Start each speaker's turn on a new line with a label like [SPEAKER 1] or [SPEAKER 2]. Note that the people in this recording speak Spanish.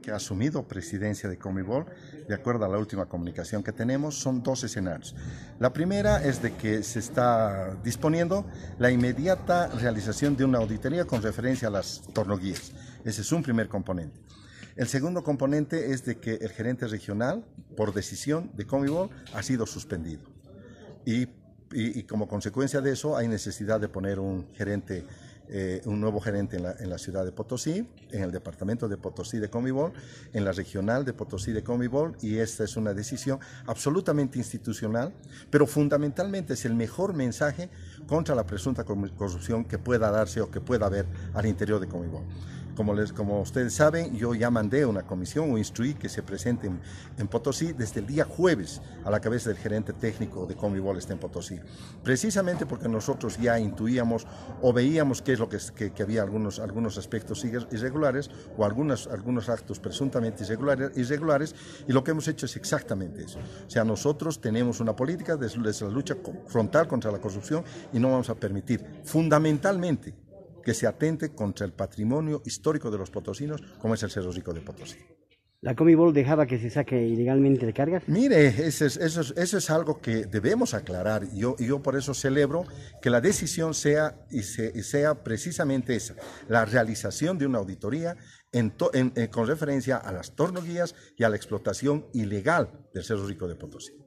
[SPEAKER 1] que ha asumido presidencia de Conmebol, de acuerdo a la última comunicación que tenemos, son dos escenarios. La primera es de que se está disponiendo la inmediata realización de una auditoría con referencia a las tornoguías. Ese es un primer componente. El segundo componente es de que el gerente regional, por decisión de Conmebol, ha sido suspendido. Y como consecuencia de eso hay necesidad de poner un nuevo gerente en la ciudad de Potosí, en el departamento de Potosí de Conmebol, en la regional de Potosí de Conmebol, y esta es una decisión absolutamente institucional, pero fundamentalmente es el mejor mensaje contra la presunta corrupción que pueda darse o que pueda haber al interior de Conmebol. Como ustedes saben, yo ya mandé una comisión o instruí que se presente en Potosí desde el día jueves a la cabeza del gerente técnico de Conmebol está en Potosí. Precisamente porque nosotros ya intuíamos o veíamos qué es lo que había algunos aspectos irregulares o algunos actos presuntamente irregulares, y lo que hemos hecho es exactamente eso. O sea, nosotros tenemos una política de la lucha frontal contra la corrupción y no vamos a permitir fundamentalmente que se atente contra el patrimonio histórico de los potosinos, como es el Cerro Rico de Potosí.
[SPEAKER 2] ¿La Conmebol dejaba que se saque ilegalmente de cargas?
[SPEAKER 1] Mire, eso es algo que debemos aclarar. Yo por eso celebro que la decisión sea precisamente esa, la realización de una auditoría con referencia a las tornoguías y a la explotación ilegal del Cerro Rico de Potosí.